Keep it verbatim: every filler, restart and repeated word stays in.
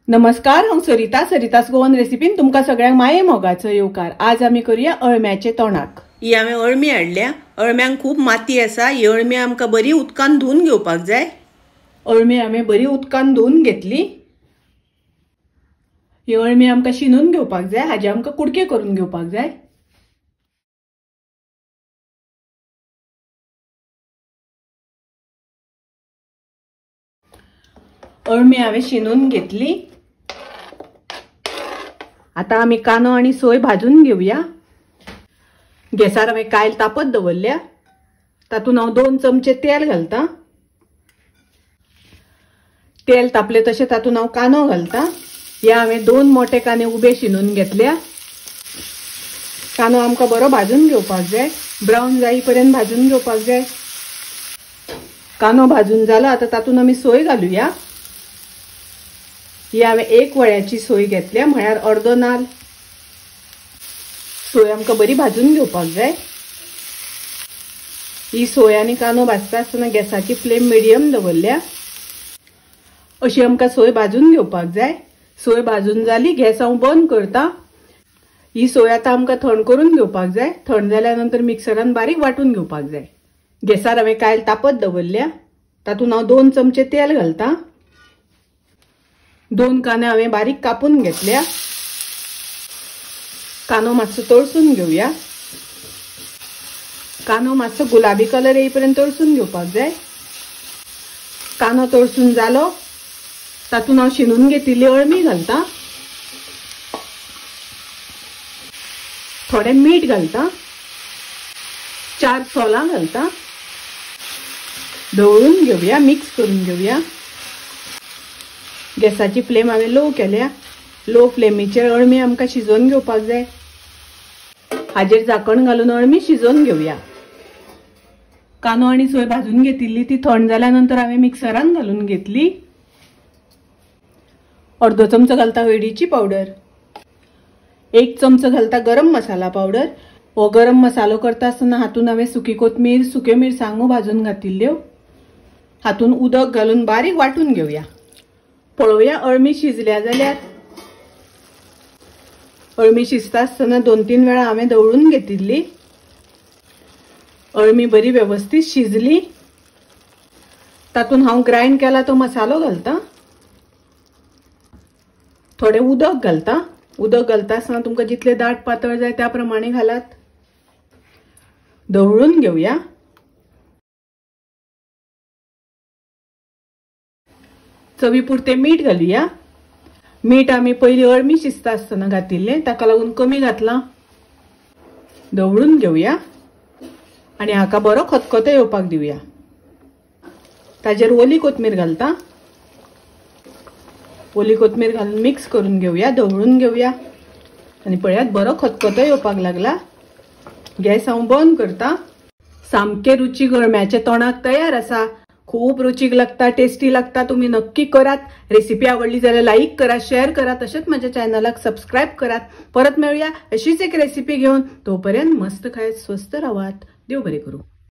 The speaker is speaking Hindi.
नमस्कार, हांव सरिता सरितास गोवन रेसिपीन तुमकां सगळ्यांक माये मोगाचो येवकार। आज आमी करूया अळम्याचे तोंडाक। ही हांवें अळमी हाडल्या। अळम्यांक खूब माती आसा। ही अळमी आमकां बरी उदकान धुवन घेवपाक जाय। अळमी हांवें बरी उदकान धुवन घेतली। ही अळमी आमकां शिनून घेवपाक जाय। हाजे आमकां कुडके करून घेवपाक जाय। अळमी हांवें शिनून घेतली। आता आमी कानो आणि सोय भाजून घेवया। गॅसार हांवें कायल तापत दवरल्या। तातूंत हांव दोन चमचे तेल घालता। तेल तापले तशें तातूंत हांव कानो घालता। हे हांवें दोन मोठे काने उबे शिनून घेतल्या। कानो आमकां बरो भाजून घेवपाक जाय। ब्रावन जाई पर्यंत भाजून घेवपाक जाय। कानो भाजून जालो। आता तातूंत आमी सोय घालुया। ही हांवें एक वळ्याची सोय घेतल्या, म्हळ्यार अर्दो नाल। सोय आमकां बरी भाजून घेवपाक जाय। ही सोय आनी कानो भाजता आसतना गॅसाची फ्लेम मिडियम दवरल्या। अशी आमकां सोय भाजून घेवपाक जाय। सोय भाजून जाली, गॅस हांव बंद करता। ही सोय आता आमकां थंड करून घेवपाक जाय। थंड जाल्या नंतर मिक्सरान बारीक वाटून घेवपाक जाय। गॅसार हांवें कायल तापत दवरल्या। तातूंत हांव दोन चमचे तेल घालता। दोन काने हांवें बारीक कापून घेतल्या। कानो मातसो तळसून घेवया। कानो मातसो गुलाबी कलर येईपर्यंत तळसून घेवपाक जाय। कानो तळसून जालो, तातूंत हांव शिनून घेतिल्ली अळमी घालता। थोडे मीठ घालता। चार सोलां घालता। ढवळून घेवया, मिक्स करून घेवया। गॅसाची फ्लेम हांवें लो केल्या। लो फ्लेमीचेर अळमी आमकां शिजोवन घेवपाक जाय। हाजेर झाकण घालून अळमी शिजोवन घेवया। कानो आनी सोय भाजून घेतिल्ली ती थंड जाल्या नंतर हांवें मिक्सरान घालून घेतली। अर्दो चमचो घालता हळदीची पावडर। एक चमचो घालता गरम मसाला पावडर। हो गरम मसालो करता आसतना हातूंत हांवें सुकी कोथमीर, सुक्यो मिरसांगो भाजून घातिल्ल्यो। हातूंत उदक घालून बारीक वाटून घेवया। पळोवया अळमी शिजल्या जाल्यार। अळमी शिजता आसतना दोन तीन वेळा हांवें ढवळून घेतिल्ली। अळमी बरी व्यवस्थित शिजली। तातूंत हांव ग्राइंड केला तो मसालो घालता। थोडे उदक घालता। उदक घालता आसतना तुमकां जितले दाट पातळ जाय त्या प्रमाणे घालात। ढवळून घेवया। चवी पुरते मीठ घालुया। मीठ आमी पयली अळमी शिजता आसतना घातिल्लें, ताका लागून कमी घातलां। ढवळून घेवया आनी हाका बरो खतखतो येवपाक दिवया। ताजेर ओली कोथमीर घालता। ओली कोथमीर घालून मिक्स करून घेवया, ढवळून घेवया आनी पळयात बरो खतखतो येवपाक लागला। गॅस हांव बंद करता। सामके रुचीक अळम्याचे तोंडाक तयार आसा। खूब रुचीक लागता, टेस्टी लागता। तुम्ही नक्की करात। रेसिपी आवडली जाल्यार लाईक करा, शेअर करा, तशेंच माझ्या चॅनलाक सबस्क्राईब करात। परत मेळूया अशीच एक रेसिपी घेऊन। तोपर्यंत मस्त खायत स्वस्त राहात। देव बरे करू।